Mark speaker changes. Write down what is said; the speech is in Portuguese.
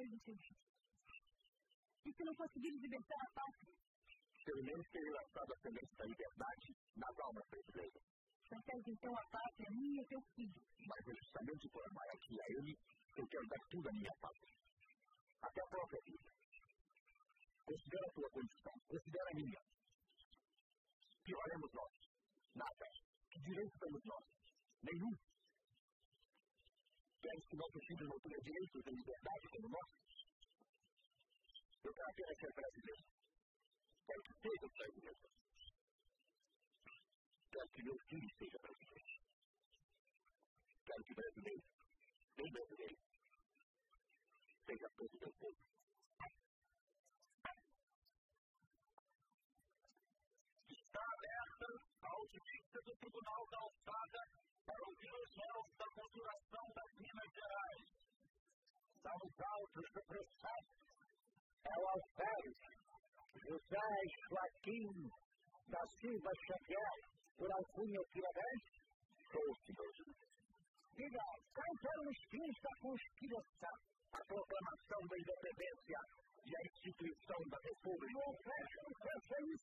Speaker 1: depois do seu fim. E se não conseguirmos libertar a pátria?
Speaker 2: Pelo menos teria lançado a semente da liberdade nas almas brasileiras.
Speaker 1: Prefere então a pátria minha e teu filho.
Speaker 2: Mas é justamente por amar aqui a ele que eu quero dar tudo à minha pátria. Até a própria vida. Considera a tua condição, considera a minha. Que valemos nós? Nada. Que direito temos nós? Nenhum. Queres que nossos filhos não tenham direitos de liberdade como nós? Eu quero apenas ser brasileiro. Quero que seja brasileiro. Quero que meu filho seja brasileiro. Quero que brasileiro, bem brasileiro, seja todo meu povo. Está aberta a audiência do Tribunal da Alçada para ouvir os réus da Consolação das Minas Gerais. São os autos do processo. É o alferes José Joaquim da Silva Xavier, por alcunha Tiradentes? Sou, senhor juiz. Diga, quais eram os fins da conspiração? A proclamação da independência e a instituição da República. Não fecha isso